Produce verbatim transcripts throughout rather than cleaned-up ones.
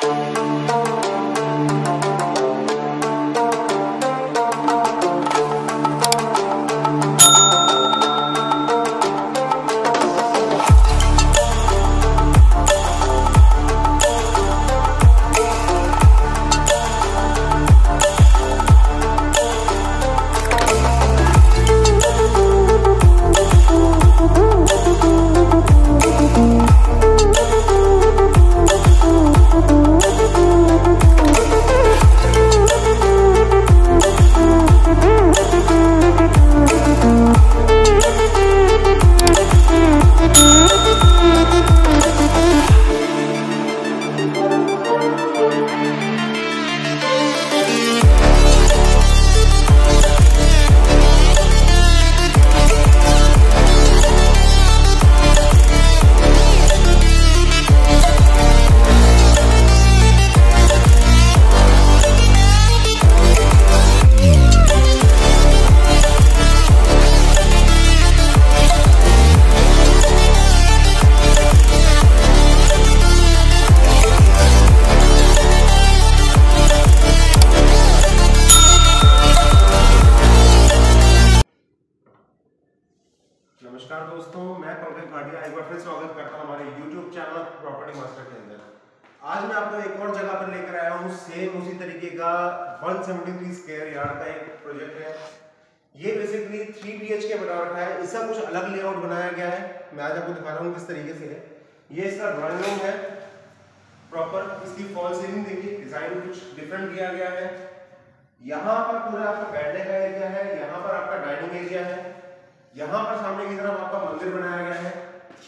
नमस्कार दोस्तों, मैं पंकज भाटिया एक बार फिर स्वागत करता हूं हमारे YouTube चैनल प्रॉपर्टी मास्टर के अंदर। आज मैं आपको एक और जगह पर लेकर आया हूं, सेम उसी तरीके का एक सौ तिहत्तर स्क्वायर यार्ड का एक प्रोजेक्ट है। ये बेसिकली थ्री बी एच के बना रखा है, इसका कुछ अलग लेआउट बनाया गया है। मैं आज आपको दिखा रहा हूँ किस तरीके से है। ये इसका ड्राइंग रूम है प्रॉपर, इसकी फॉल सीलिंग देखिए, डिजाइन कुछ डिफरेंट किया गया है। यहाँ पर पूरा आपका बैठने का एरिया है, यहाँ पर आपका डाइनिंग एरिया है, यहाँ पर सामने की तरफ आपका मंदिर बनाया गया है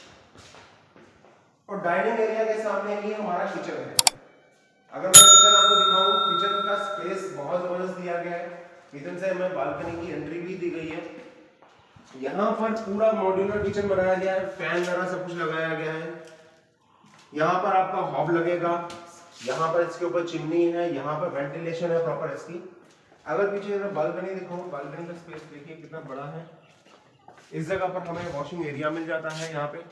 और डाइनिंग एरिया के सामने ही हमारा किचन है। अगर मैं किचन आपको दिखाऊं, किचन का स्पेस बहुत जबरदस्त दिया गया है। किचन से हमें बालकनी की एंट्री भी दी गई है। यहाँ पर पूरा मॉड्यूलर किचन बनाया गया है, फैन वगैरह सब कुछ लगाया गया है। यहाँ पर आपका हॉब लगेगा, यहाँ पर इसके ऊपर चिमनी है, यहाँ पर वेंटिलेशन है प्रॉपर इसकी। अगर पीछे बालकनी दिखाऊं, बालकनी का स्पेस देखिए कितना बड़ा है। इस जगह पर हमें वॉशिंग एरिया मिल जाता है। यहाँ पे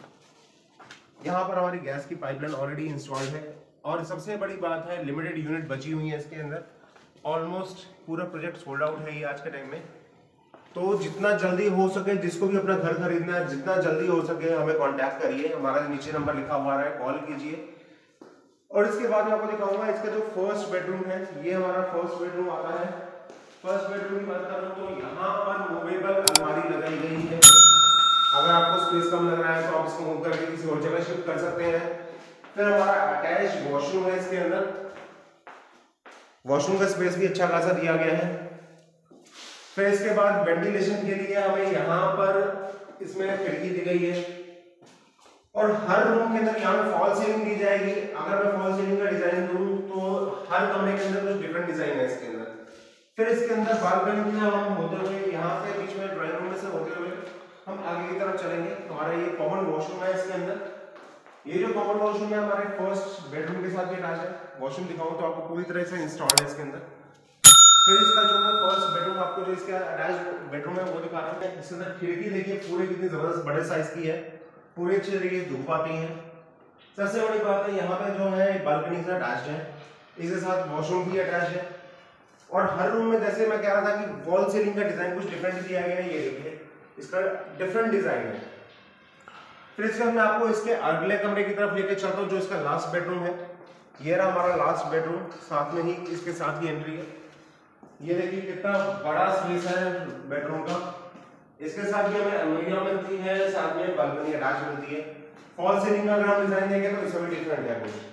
यहाँ पर हमारी गैस की पाइपलाइन ऑलरेडी इंस्टॉल्ड है और सबसे बड़ी बात है लिमिटेड यूनिट बची हुई है इसके अंदर। ऑलमोस्ट पूरा प्रोजेक्ट सोल्ड आउट है ये आज के टाइम में। तो जितना जल्दी हो सके, जिसको भी अपना घर खरीदना है, जितना जल्दी हो सके हमें कॉन्टैक्ट करिए। हमारा नीचे नंबर लिखा हुआ है, कॉल कीजिए। और इसके बाद मैं आपको दिखाऊंगा इसका जो फर्स्ट बेडरूम है। ये हमारा फर्स्ट बेडरूम आता है। फर्स्ट बेडरूम की बात करूं तो यहाँ पर मूवेबल अलमारी लगाई गई है। अगर आपको स्पेस कम लग रहा है तो आप इसको मूव करके किसी और जगह शिफ्ट कर सकते हैं। फिर हमारा अटैच वॉशरूम है इसके अंदर। वॉशरूम का स्पेस भी अच्छा खासा दिया गया है। फिर इसके बाद वेंटिलेशन के लिए हमें यहाँ पर इसमें खिड़की दी गई है और हर रूम के अंदर यहाँ फॉल सीलिंग दी जाएगी। अगर मैं फॉल सीलिंग का डिजाइन दूं तो हर कमरे के अंदर कुछ डिफरेंट डिजाइन है इसके अंदर। फिर इसके अंदर बालकनी में हम होते हुए यहाँ से बीच में ड्राइंग रूम में से होते हुए हम आगे की तरफ चलेंगे। हमारा ये कॉमन वॉशरूम है इसके अंदर। ये जो कॉमन वॉशरूम है हमारे फर्स्ट बेडरूम के साथ भी अटैच है। वॉशरूम दिखाऊं तो आपको पूरी तरह से इंस्टॉल्ड है इसके अंदर। फिर इसका जो मैं फर्स्ट बेडरूम आपको जो इसका अटैच बेडरूम है वो दिखा रहा हूँ। इसके अंदर खिड़की देखिए पूरे कितनी जबरदस्त बड़े साइज की है, पूरे अच्छे तरीके से धूप आती है। सबसे बड़ी बात है यहाँ पे जो है बालकनी से अटैच है, इसके साथ वॉशरूम भी अटैच है। और हर रूम में जैसे मैं कह रहा था कि वॉल सीलिंग का डिजाइन कुछ डिफरेंट दिया गया है। ये देखिए इसका डिफरेंट डिजाइन है। फिर इसके मैं आपको इसके अगले कमरे की तरफ लेके चलता हूँ जो इसका लास्ट बेडरूम है। ये रहा हमारा लास्ट बेडरूम, साथ में ही इसके साथ ही एंट्री है। ये देखिए कितना बड़ा स्पेस है बेडरूम का। इसके साथ भी हमें अलमीरा मिलती है, साथ में बालकनी अटैच मिलती है। फॉल सीलिंग का अगर हम डिजाइन देंगे तो इसमें भी डिफरेंट है कुछ।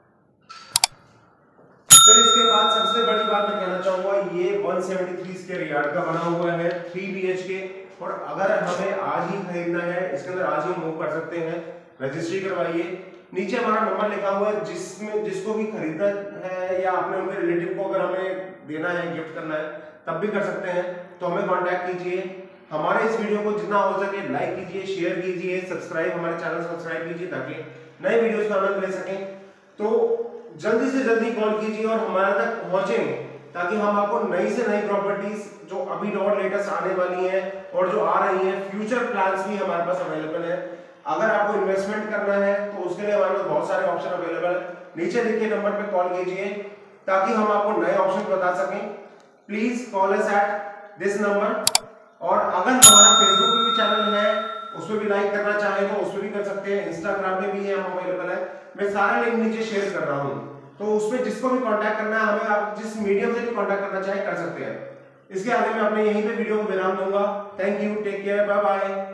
फिर इसके बाद सबसे बड़ी बात मैं कहना चाहूंगा, ये एक सौ तिहत्तर स्क्वायर यार्ड का बना हुआ है थ्री बी एच के। और अगर हमें आज ही खरीदना है, इसके अंदर आज ही मूव कर सकते हैं। रजिस्ट्री करवाइए, नीचे हमारा नंबर लिखा हुआ है। जिसमें जिसको भी खरीदना है या अपने उनके रिलेटिव को अगर हमें देना है, गिफ्ट करना है, तब भी कर सकते हैं। तो हमें कॉन्टैक्ट कीजिए। हमारे इस वीडियो को जितना हो सके लाइक कीजिए, शेयर कीजिए, सब्सक्राइब हमारे चैनल सब्सक्राइब कीजिए ताकि नए वीडियोस का आनंद ले सकें। तो जल्दी से जल्दी कॉल कीजिए और हमारे तक पहुंचें ताकि हम आपको नई से नई प्रॉपर्टीज जो अभी और लेटेस्ट आने वाली हैं और जो आ रही हैं, फ्यूचर प्लान्स भी हमारे पास अवेलेबल है। अगर आपको इन्वेस्टमेंट करना है तो उसके लिए हमारे पास बहुत सारे ऑप्शन अवेलेबल है। नीचे दिखे नंबर पे कॉल कीजिए ताकि हम आपको नए ऑप्शन बता सकें। Please call us at this number. और अगर हमारा फेसबुक पे भी चैनल है, उस पर भी लाइक करना चाहे तो उस पर भी कर सकते हैं, इंस्टाग्राम पे भी है, हम अवेलेबल है। मैं सारा लिंक नीचे शेयर कर रहा हूँ, तो उसमें जिसको भी कांटेक्ट करना है हमें, आप जिस मीडियम से भी कांटेक्ट करना चाहे कर सकते हैं। इसके आगे मैं अपने यहीं पे वीडियो को विराम दूंगा। Thank you, take care, bye bye.